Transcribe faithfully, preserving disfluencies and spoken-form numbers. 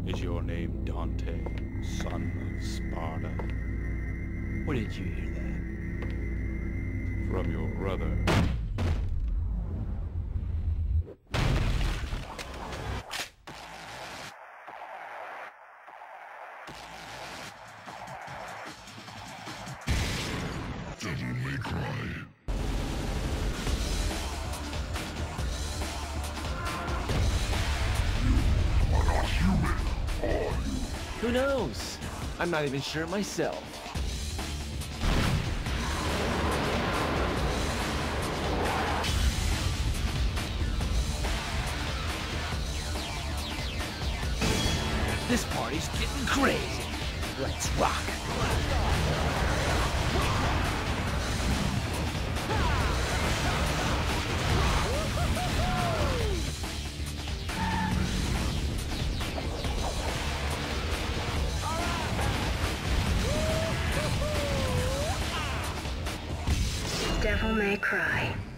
Is your name Dante, son of Sparta? Where did you hear that? From your brother. Devil May Cry. You are not human, are you? Who knows? I'm not even sure myself. This party's getting crazy. Let's rock. Devil May Cry.